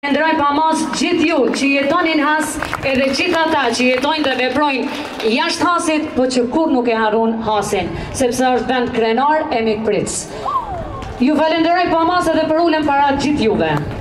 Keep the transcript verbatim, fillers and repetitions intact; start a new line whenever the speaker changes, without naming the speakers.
Falenderoj pamas gjithë ju që jetonin has edhe gjithë ata që jetojnë dhe veprojnë jashtë hasit, po që kur nuk e harun hasin, sepse është vend krenar e mikpritës. Ju falenderoj pamas edhe për ulën para gjithë juve.